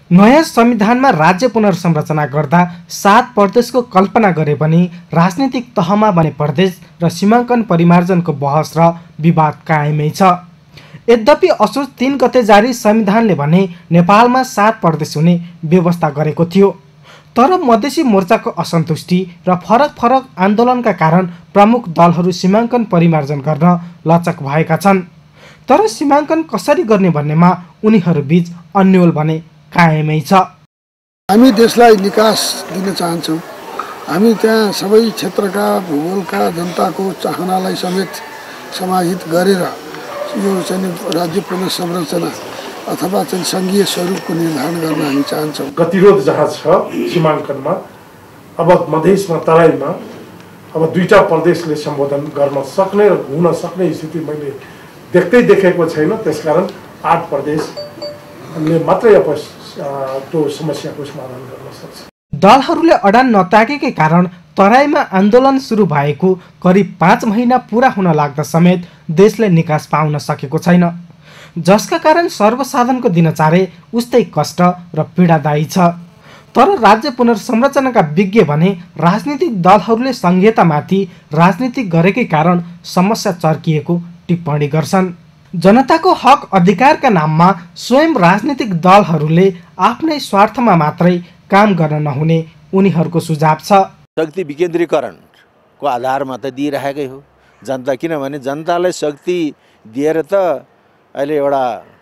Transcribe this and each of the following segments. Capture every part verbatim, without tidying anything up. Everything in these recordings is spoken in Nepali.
नयाँ संविधानमा राज्य पुनर्संरचना गर्दा सात प्रदेशको कल्पना गरे पनि राजनीतिक तहमा बने प्रदेश र सीमाङ्कन परिमार्जनको बहस र विवाद कायमै छ। यद्यपि असोज तीन गते जारी संविधानले भने नेपालमा सात प्रदेश हुने व्यवस्था गरेको थियो। तर मधेसी मोर्चाको असन्तुष्टि र फरक फरक आन्दोलनका कारण प्रमुख दलहरू सीमाङ्कन परिमार्जन गर्न लचक भएका छन्। तर सीमाङ्कन कसरी गर्ने भन्नेमा उनीहरूबीच अन्योल भने कायमै छ। हामी देशलाई निकास दिन चाहन्छौँ। हामी त्यहाँ सबै क्षेत्रका भूगोलका जनताको चाहनालाई समेत समाहित गरेर यो चाहिँ राज्य पुनर्संरचना अथवा चाहिँ सङ्घीय स्वरूपको निर्धारण गर्न हामी चाहन्छौँ। गतिरोध जहाँ छ सीमाङ्कनमा, अब मधेसमा तराईमा अब दुईटा प्रदेशले सम्बोधन गर्न सक्ने र हुन सक्ने स्थिति मैले देख्दै देखेको छैन। त्यसकारण आठ प्रदेशले मात्रै अब त्यो समस्याको समाधान गर्न सक्छ। दलहरूले अडान नताकेकै कारण तराईमा आन्दोलन सुरु भएको करिब पाँच महिना पुरा हुन लाग्दा समेत देशले निकास पाउन सकेको छैन, जसका कारण सर्वसाधारणको दिनचार्य उस्तै कष्ट र पीडादायी छ। तर राज्य पुनर्संरचनाका विज्ञ भने राजनीतिक दलहरूले संहितामाथि राजनीति गरेकै कारण समस्या चर्किएको टिप्पणी गर्छन्। जनताको हक अधिकारका नाममा स्वयं राजनीतिक दलहरूले आफ्नै स्वार्थमा मात्रै काम गर्न नहुने उनीहरूको सुझाव छ। शक्ति विकेन्द्रीकरणको आधारमा त दिइरहेकै हो जनता, किनभने जनतालाई शक्ति दिएर त अहिले एउटा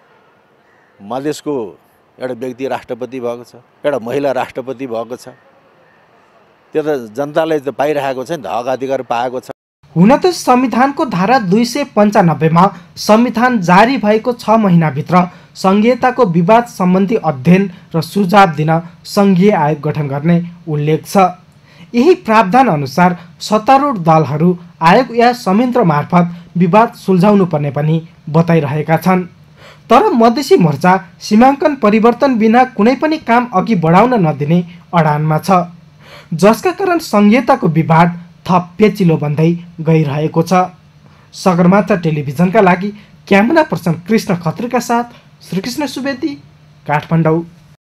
मधेसको एउटा व्यक्ति राष्ट्रपति भएको छ, एउटा महिला राष्ट्रपति भएको छ। त्यो त जनताले त पाइरहेको छ नि त, हक अधिकार पाएको छ। हुन त संविधानको धारा दुई सय पन्चानब्बेमा संविधान जारी भएको छ महिनाभित्र संघीयताको विवाद सम्बन्धी अध्ययन र सुझाव दिन संघीय आयोग गठन गर्ने उल्लेख छ। यही प्रावधान अनुसार सत्तारूढ दलहरू आयोग या संयन्त्र मार्फत विवाद सुल्झाउनु पर्ने पनि बताइरहेका छन्। तर मधेसी मोर्चा सीमाङ्कन परिवर्तन बिना कुनै पनि काम अघि बढाउन नदिने अडानमा छ, जसका कारण संघीयताको विवाद थप पेचिलो बन्दै गइरहेको छ। सगरमाथा टेलिभिजनका लागि क्यामेरा पर्सन कृष्ण खत्रीका साथ श्रीकृष्ण सुवेदी, काठमाडौँ।